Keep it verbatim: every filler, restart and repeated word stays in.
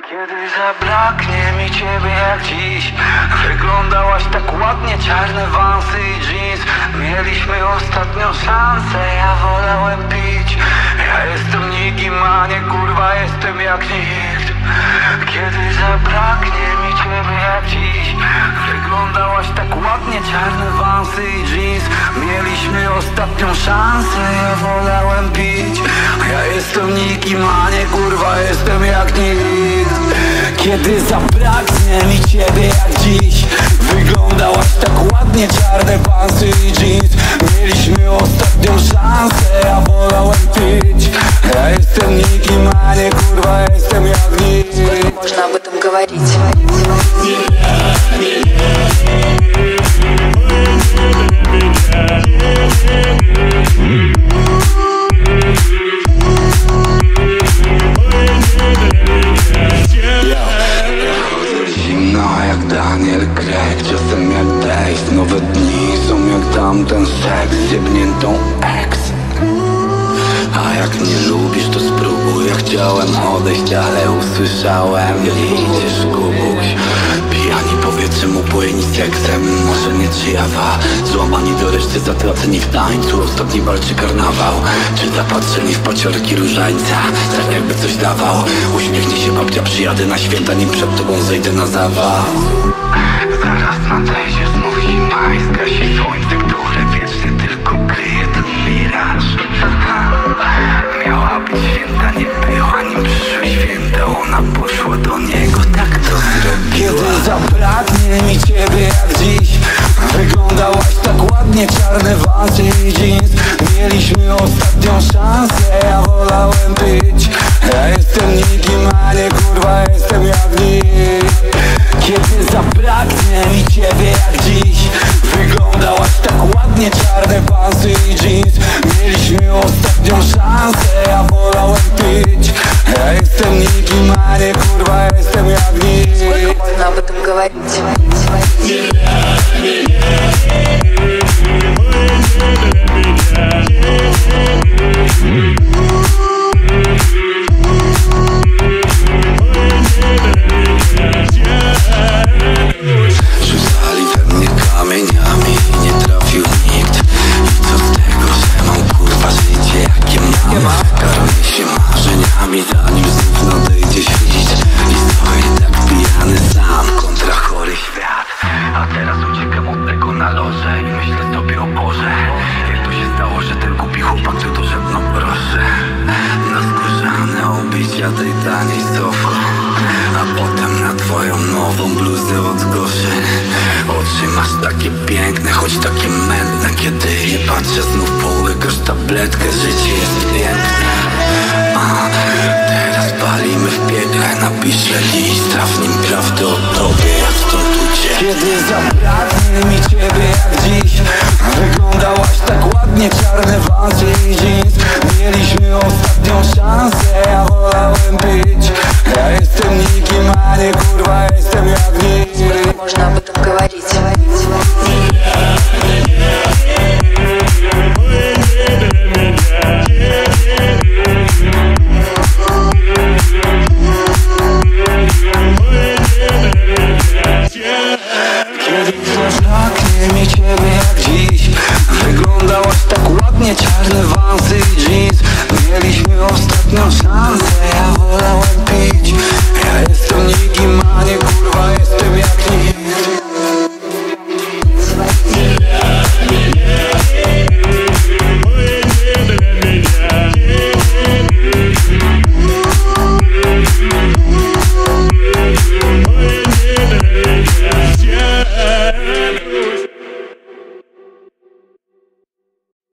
Kiedy zabraknie mi ciebie jak dziś, wyglądałaś tak ładnie, czarne wansy i jeans. Mieliśmy ostatnią szansę, ja wolałem pić. Ja jestem nikim, a nie kurwa jestem jak nikt. Kiedy zabraknie mi ciebie jak dziś, wyglądałaś tak ładnie, czarne wansy i jeans. Mieliśmy ostatnią szansę, ja wolałem pić. Ja jestem nikim, a nie kurwa jestem jak nikt. Kiedy zabraknie mi ciebie jak dziś, wyglądałaś tak ładnie, czarne wansy i jeans. Mieliśmy ostatnią szansę, ja wolałem pić. Ja jestem nikim, a nie kurwa jestem jak nikt. Сколько можно об этом говорить? Zimno jak Daniel Craig, czasem jak Dave. Nowe dni są jak tamten seks z jebniętą ex. A jak nie lubisz, to spróbuj. Ja chciałem odejść, ale usłyszałem: idziesz kubuś. Pijani powietrzem, upojeni seksem. Może nie czy jawa, złamani do reszty, zatraceni w tańcu. Ostatni walczy karnawał, czy zapatrzeni w paciorki różańca. Tak jakby coś dawał. Uśmiechnie się babcia, przyjadę na święta, nim przed tobą zejdę na zawał. Zaraz nadejdzie znów zima i zgasi słońce, które wiecznie tylko kryje ten miraż. Miała być święta, nie była, nim przyszły święta. Ona poszła do niego, tak to zrobiła. Kiedy zabraknie mi ciebie jak dziś, wyglądałaś tak ładnie, czarne wansy i jeans. Mieliśmy ostatnią szansę, ja wolałem pić. Ja jestem nikim, a nie kurwa jestem jak nikt. Kiedy zabraknie mi ciebie jak dziś, wyglądałaś tak ładnie, czarne wansy i jeans. Mieliśmy ostatnią szansę, ja wolałem pić. Ja jestem nikim, a nie kurwa jestem jak nikt. Сколько можно об этом говорить? Rzucali we mnie kamieniami i nie trafił nikt. I co z tego, że mam kurwa życie jakie mam? Karmię się marzeniami, zanim znów nadejdzie świt. I stoję tak pijany sam kontra chory świat. A teraz uciekam od tego na loże i myślę sobie: o Boże, jak to się stało, że ten głupi chłopak tu to ze mną proszę. Na skórzane obicia tej taniej sofy, a potem na twoją nową bluzę od goszy. Oczy masz takie piękne, choć takie mętne. Kiedy nie patrzę, znów połykasz tabletkę. Życie jest piękne. A teraz palimy w piekle. Napiszę list, a w nim prawdę o tobie, jak stąd uciec. Kiedy zabraknie mi ciebie jak dziś, wyglądałaś tak ładnie, czarne wansy i jeans. Mieliśmy ostatnią szansę,